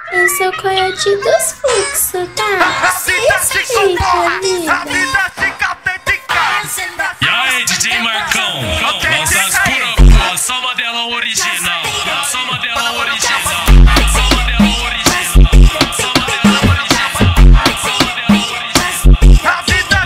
Eu sou o coiote dos fluxos, tá? Respeita a vida. E aí, DJ Marcão, nossas pura, só modela original, só modela original, só modela original, só modela original, só modela original. A vida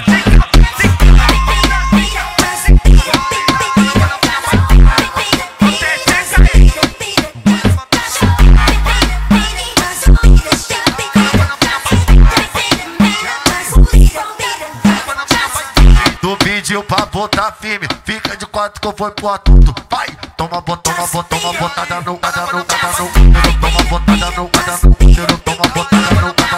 Tu pediu pra botar firme, fica de quatro que eu vou pro assunto. Vai, toma botada no, toma botada no, toma botada no, toma botada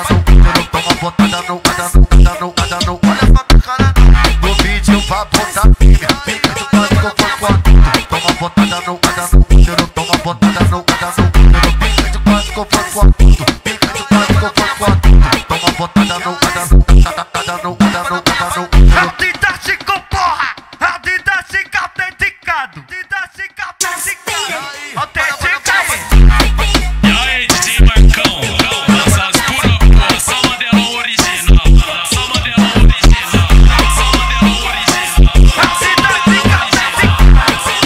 no, olha pra cara. Tu pediu pra botar firme, fica de quatro que eu vou pro assunto. Toma botada no, toma botada no, fica de quatro que eu vou pro assunto. Fica de quatro que eu vou pro assunto. Toma botada no, Chico, porra! A vida fica autenticado! Vida fica autenticado! Autentica aí! E aí, DJ Marcão? Nossas pura, só modela original! Só modela original! Só modela original! A vida fica autenticado! Só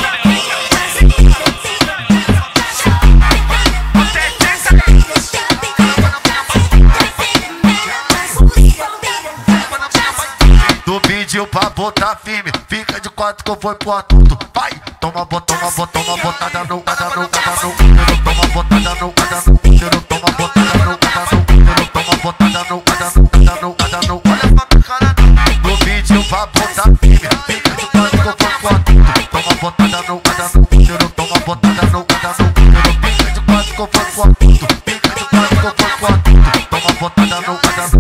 Tu pediu pra botar firme, fica de quatro que eu vou pro assunto. Vai, toma botada no, toma botada no, toma botada no, toma botada no, olha pra cara. Tu pediu pra botar firme, fica de quatro que eu vou pro assunto. Toma botada no, toma botada no, fica de quatro que eu vou pro assunto. Fica de quatro que eu vou pro assunto. Toma botada no,